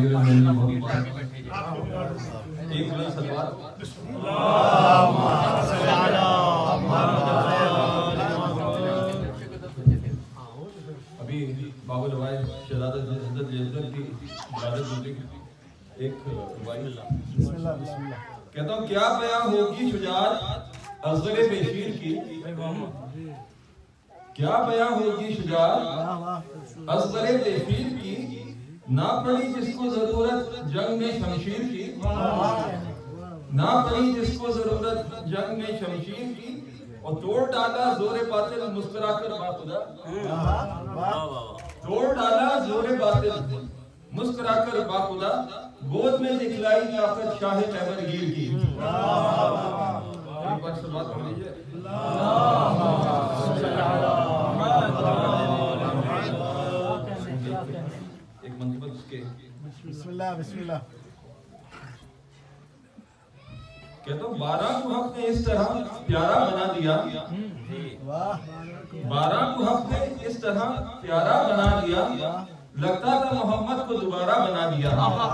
अमीरुल मोमिनीन बहुत पसंद। एक बुलंद सलवात। अभी बाबू रवायत शहजादा हज़रत यज़द की इबादत होती एक बिस्मिल्लाह बिस्मिल्लाह कहता हूँ क्या बयां होगी शुजाअत असग़रे बेशीर की, क्या बयां होगी शुजाअत असग़रे बेशीर की, ना पड़ी जिसको जरूरत जंग में शमशीर की, ना पड़ी जिसको जरूरत जंग में शमशीर की, और तोड़ डाला जोरे बातिल मुस्कुराकर बाखुदा, तोड़ डाला जोरे बातिल मुस्कुराकर बाखुदा, गोद में दिखलाई ताकत शाह खैबरगीर की। एक बार से बात कर लीजिए। एक मंतबत उसके बिस्मिल्लाह बिस्मिल्लाह कहता हूँ 12 को हक ने इस तरह प्यारा बना दिया, 12 को हक ने इस तरह प्यारा बना दिया, लगता था मोहम्मद को दोबारा बना दिया,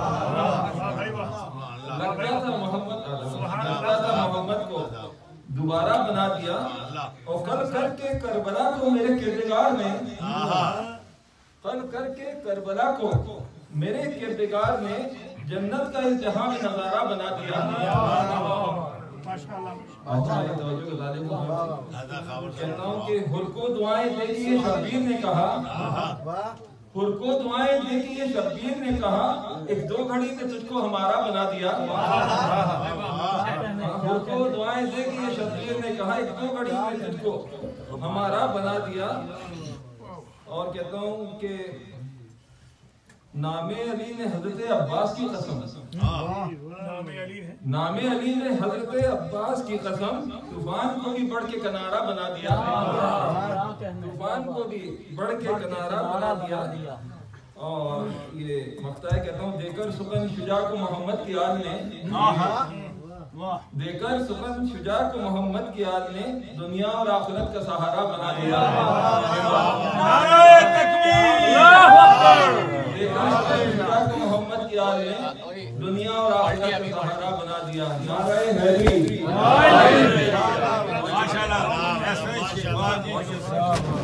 लगता था मोहम्मद को दोबारा बना दिया, और कल करके करबला को मेरे किरदार में, कल करके करबला को मेरे किरदार में जन्नत का इस जहां में नजारा बना दिया। कहता हूँ कि हुर को दुआएं देखिए शब्बीर ने कहा, हुर को दुआएं देखिए शब्बीर ने कहा, एक दो घड़ी में तुझको हमारा बना दिया। हुर को दुआएं देखिए शब्बीर ने कहा, एक दो घड़ी में तुझको हमारा बना दिया। और कहता हूँ कि नामे अली ने हजरत अब्बास की कसम, नामे अली ने हजरत अब्बास की कसम, तूफान को भी बढ़ के किनारा बना दिया, तूफान को भी बढ़ के किनारा बना दिया। और ये मक्ता है कहता हूँ देकर सुकन शुजा को मोहम्मद की आल ने, देकर सुकन शुजा को मोहम्मद की आल ने दुनिया और आखिरत का सहारा बना दिया। मोहम्मद की आल ने दुनिया और आखिरत का सहारा बना दिया। नारे हैदरी।